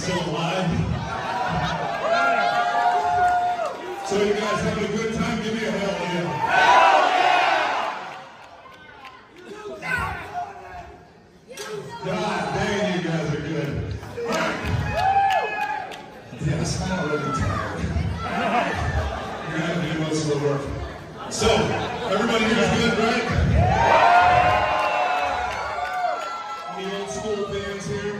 still alive. So you guys having a good time? Give me a hell yeah. God dang, you guys are good. All right. Yes, I'm already tired. You're gonna have to do most of the work. So, everybody here is good, right? Any old school bands here?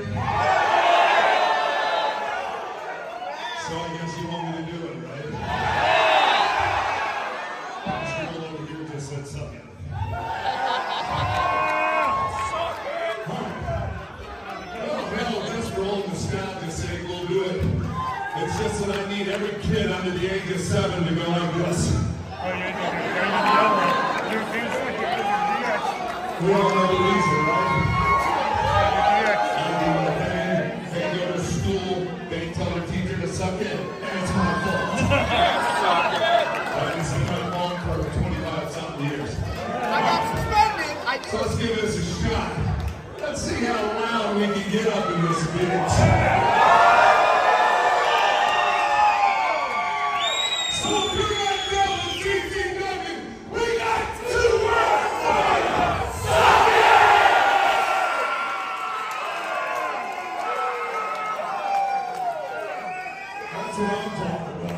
So I guess you want me to do it, right? This girl over here just said suck it. Well, just roll the snap and say we'll do it. It's just that I need every kid under the age of 7 to go like this. We all know the reason, right? They go to school, they tell their teacher to suck it, and it's my fault. It's been my fault for 25-something years. I got suspended. So let's give this a shot. Let's see how loud we can get up in this bitch. So if you're right now with GTW, we got 2 words for you. Suck it! That's what I'm talking about.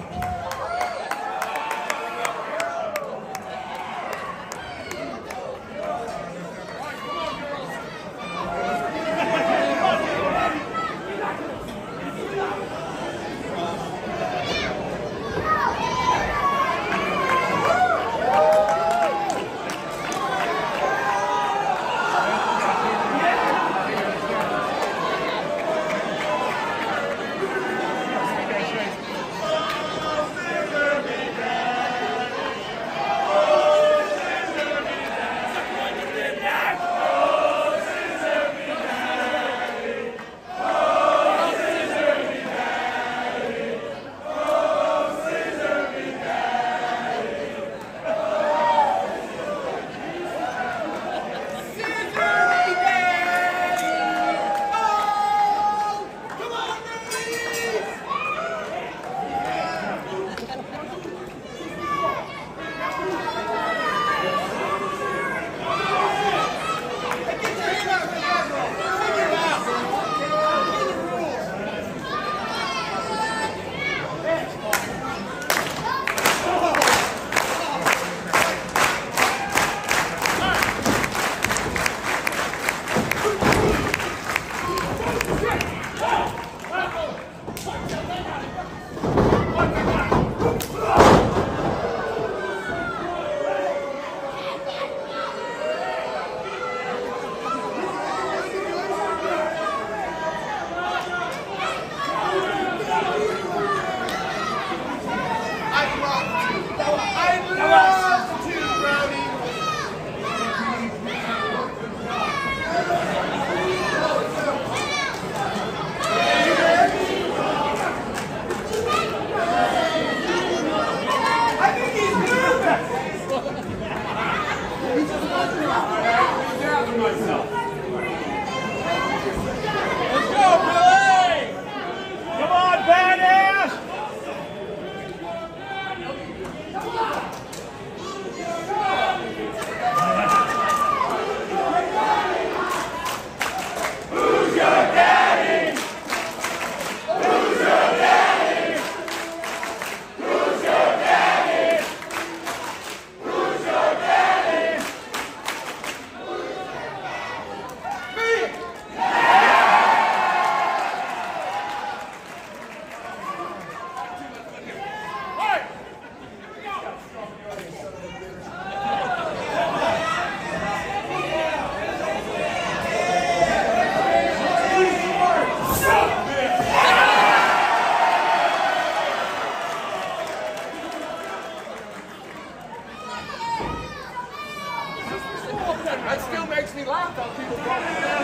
It still makes me laugh how people go.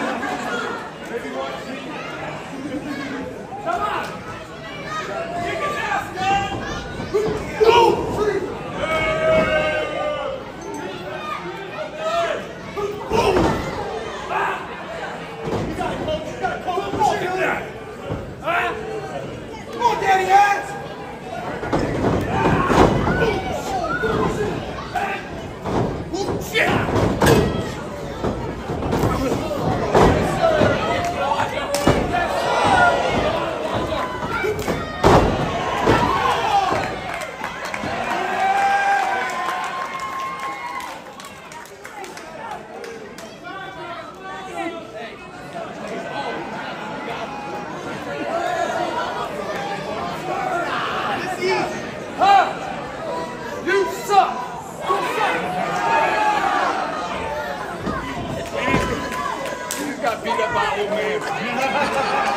Maybe one thing. Come on! Kick his ass, man! Go! You gotta coach. You gotta coach. Look at that! Huh? got beat up by old man.